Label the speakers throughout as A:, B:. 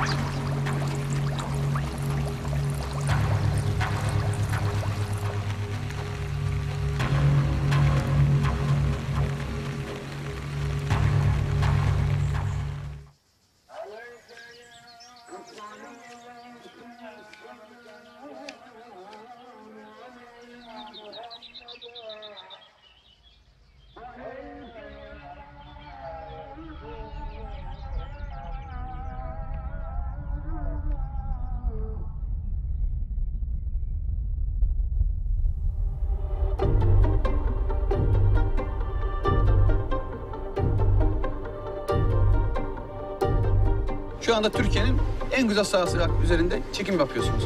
A: Şu anda Türkiye'nin en güzel sahası üzerinde çekim yapıyorsunuz.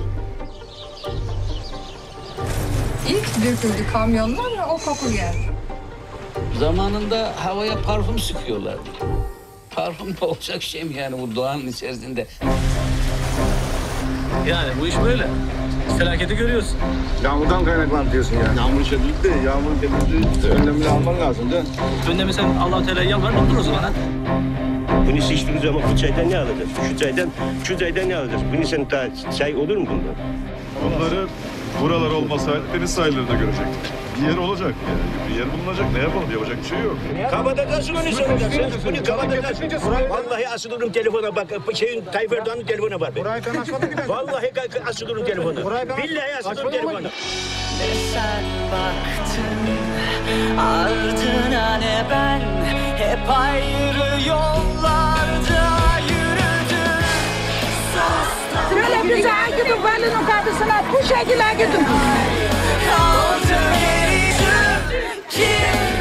B: İlk döküldü kamyonlar ve o koku geldi.
C: Zamanında havaya parfüm sıkıyorlardı. Parfüm de olacak şey mi yani bu doğanın içerisinde?
D: Yani bu iş böyle. Felaketi görüyorsun.
E: Yağmurdan kaynaklandı diyorsun yani. Yağmur şiddetli de yağmurun temizliği önlemini alman lazım değil mi?
D: Önlemi sen Allah-u Teala'ya yalvar, durdur o zaman.
F: Bunu içtiğiniz zaman bu çaydan ne alınır? Şu çaydan ne alınır? Bunu sen çay olur mu bundan?
G: Onları buralar olmasaydı deniz sahillerinde görecektik. Bir yer olacak yani. Bir yer bulunacak. Ne yapalım? Yapacak bir şey yok.
F: Kapatacaksın onu soracaksın. Bunu kapatacaksın. Vallahi asılırım telefona bak. Tayyip Erdoğan'ın telefonu var benim. Vallahi asılırım telefona. Billahi asılırım telefona.
H: Ne sen baktın ardına ne ben, hep ayrı yollarda yürüdüm.
I: Şöyle güzel gidip balının kapısına bu şekilde gidip.
H: Kaldı geri kim?